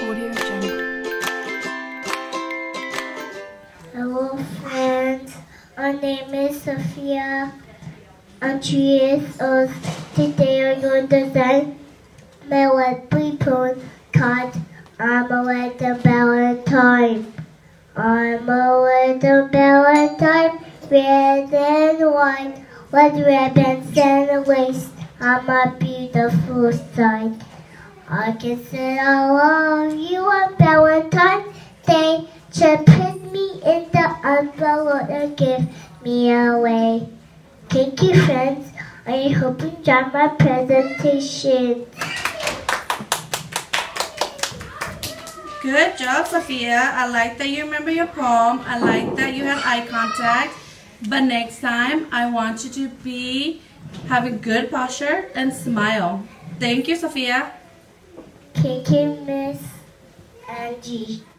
Hello friends, my name is Sophia. I'm 2 years old. Today I'm going to design my weekly poem called I'm a little Valentine. I'm a little Valentine, red and white, with ribbons and a waist. I'm a beautiful sight. I can say I love you on Valentine's Day. Just put me in the envelope and give me away. Thank you, friends. I hope you enjoyed my presentation. Good job, Sophia. I like that you remember your poem. I like that you have eye contact. But next time, I want you to be having good posture and smile. Thank you, Sophia. Thank you, Miss Angie.